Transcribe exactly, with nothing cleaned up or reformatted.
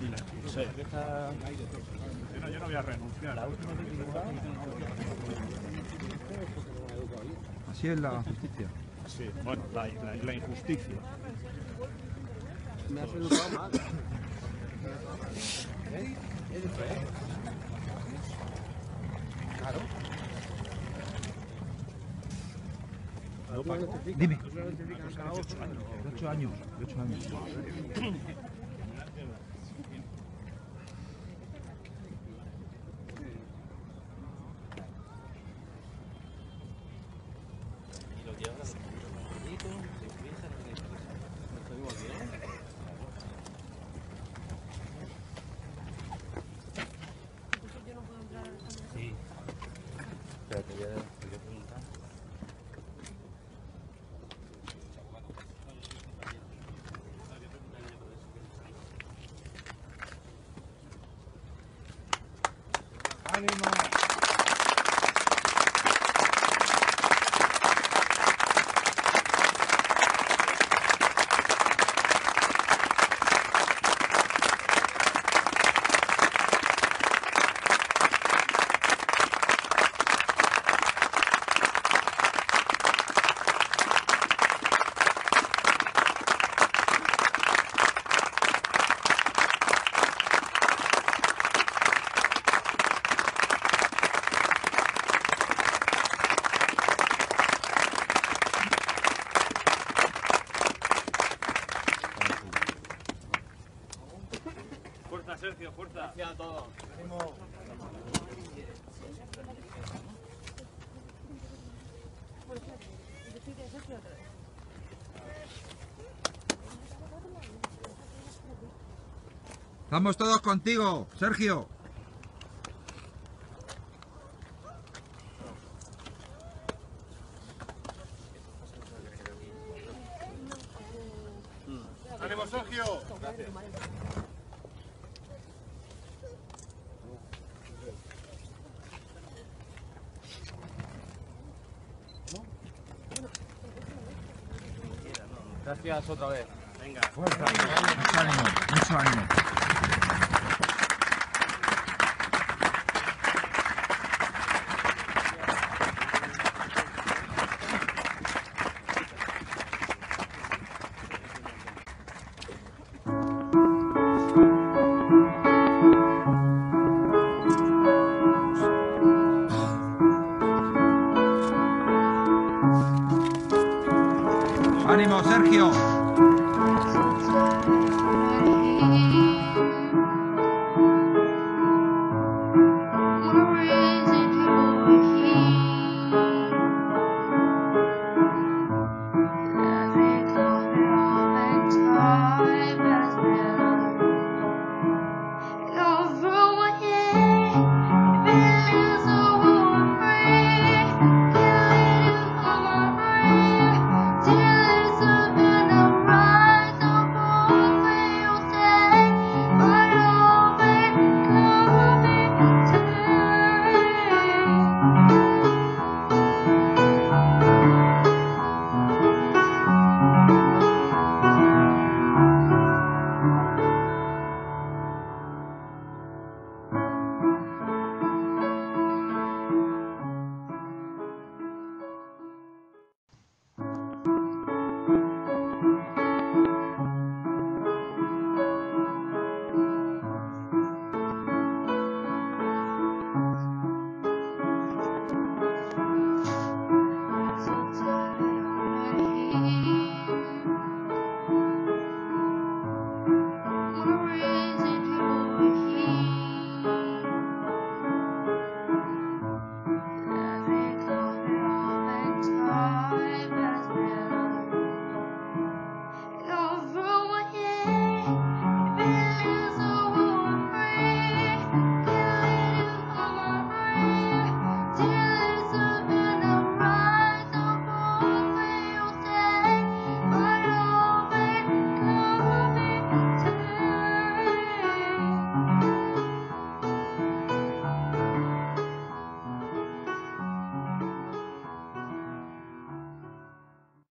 Sí. Yo no, yo no voy a renunciar. Así es la justicia. Sí, bueno, la, la, la injusticia. Me has educado mal. ¿Eh? Claro. Dime. De ocho años. De ocho años. Sí. Espérate, ya te voy a preguntar. ¡Ánimo! Fuerza, Sergio, fuerza. Gracias a todos. ¡Ánimo! Estamos todos contigo, Sergio. ¡Ánimo, Sergio! Gracias. Gracias otra vez. Venga. Fuerza. Mucho ánimo, mucho ánimo. ¡Ánimo, Sergio!